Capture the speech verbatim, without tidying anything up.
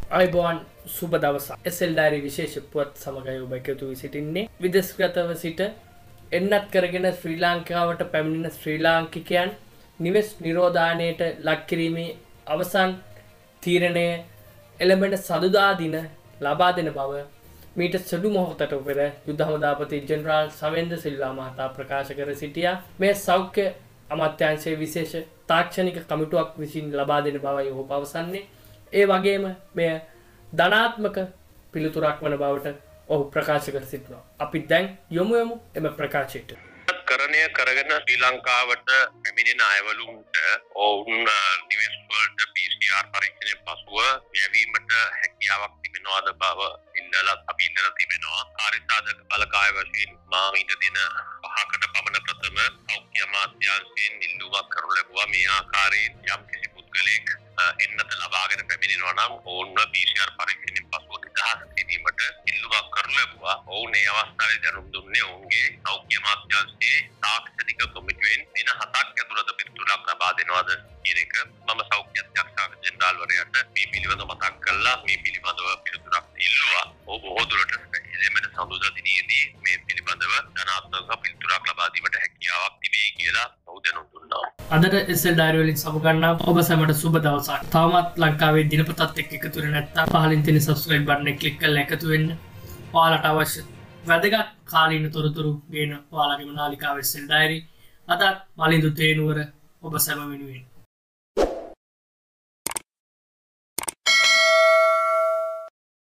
අයිබෝන් සුබ දවසක්. එස් එල් ඩයරි විශේෂ පුවත් සමගයි ඔබ එකතු වී සිටින්නේ. විදේශගතව සිට එන්නත් කරගෙන ශ්‍රී ලංකාවට පැමිණෙන ශ්‍රී ලාංකිකයන් නිවෙස් නිරෝධානයට ලක් කිරීමේ අවසන් තීරණය එළඹෙන සදුදා දින ලබා දෙන බව මීට සුළු මොහොතකට පෙර යුද හමුදාපති ජෙනරාල් සවෙන්ද සිල්වා මහතා ප්‍රකාශ කර සිටියා. මේ සෞඛ්‍ය අමාත්‍යාංශයේ විශේෂ තාක්ෂණික කමිටුවක් විසින් ලබා දෙන බවයි ඔහු පවසන්නේ. ඒ වගේම මෙය ධනාත්මක පිළිතුරක් වන බවට ඔහු ප්‍රකාශ කර සිටිනවා. අපි දැන් යොමු යමු එම ප්‍රකාශයට. කරණය කරගෙන ශ්‍රී ලංකාවට පැමිණෙන අයවලුන්ට ඔවුන් නිවෙස් වලට පී සී ආර් පරීක්ෂණයෙන් පසුව යැවීමට හැකියාවක් තිබෙනවාද බව ඉල්ලලා අපි ඉල්ලලා තිබෙනවා. කාර්යසාධක බලකාය වශයෙන් මා ඊට දින පහකට පමණ ප්‍රථම සෞඛ්‍ය අමාත්‍යාංශයෙන් ඉල්ලුමක් කරනු ලැබුවා. මේ ආකාරයෙන් යම් කිසි පුද්ගලයෙක් එන්නත ලබාගෙන පැමිණෙනවා නම් ඔවුන් පී සී ආර් පරීක්ෂණයෙන් පසුව නිදහස් කිරීමට ඉල්ලුමක් කරනු ලැබුවා. ඔවුන් මේ අවස්ථාවේ දැනුම් දුන්නේ ඔවුන්ගේ සෞඛ්‍ය අමාත්‍යාංශයේ තාක්ෂණික කොමිටුවෙන් දින හතක් ඇතුළත පිළිතුරක් ලබා දෙනවාද කියන එක මම සෞඛ්‍ය අධ්‍යක්ෂක ජෙනරාල්වරයාට මේ පිළිබඳව මතක් කළා. මේ පිළිබඳව පිළිතුරක් ඉල්ලුවා. ඔබ බොහෝ දුරට එළෙමෙන සඳුදා දිනයේදී මේ පිළිබඳව ධනාත්මක පිළිතුරක් ලබා දීමට හැකියාවක් තිබේ කියලා ඔහු දැනුම් දුන්නා. අදට එස් එල් ඩයරි වලින් සමුගන්නා ඔබ සැමට සුබ දවසක්. තවමත් ලංකාවේ දිනපතත් එක්ක එකතු වෙන්නේ නැත්නම් පහලින් තියෙන subscribe button එක ක්ලික් කරලා එකතු වෙන්න. ඔයාලට අවශ්‍ය වැදගත් කාලීන තොරතුරු ගේන ඔයාලගේම නාලිකාවේ එස් එල් ඩයරි. අද මලින්දු තේනුවර ඔබ සැම වෙනුවෙන්